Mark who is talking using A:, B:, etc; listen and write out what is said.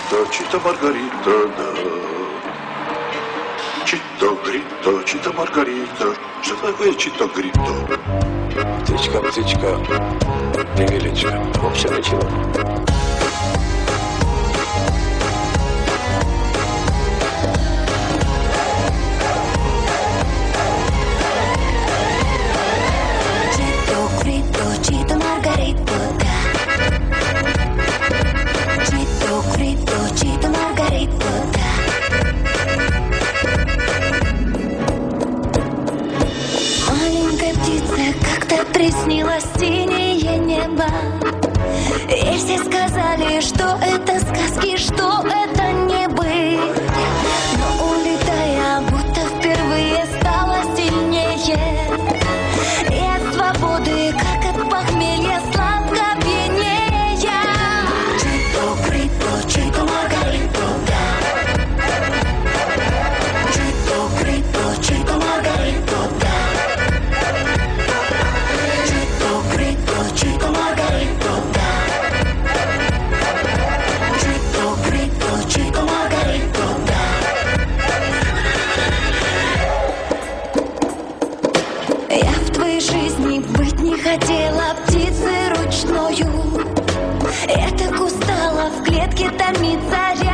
A: Чито Маргарита, да. Чито Грито, Чито Маргарита. Что такое Чито Грито?
B: Птичка, птичка, невеличка. В общем, ничего.
C: Чито Маргарита, да. Чито Грито, Чито Маргарита, да. Маленькая птица как-то приснилось синее небо. И все сказали, что это сказки, что это не быть. Но улетая, будто впервые стала сильнее. И от свободы, как от похмелья, сладко пьянее я. Чито Грито, Чито Маргарита, да. Чито Грито, Чито Маргарита, да. Чито Грито, Чито Маргарита, да. Чито Грито, Чито Маргарита, да. Я в твоей жизни быть не хотела птицей ручною. Я так устала в клетке томиться.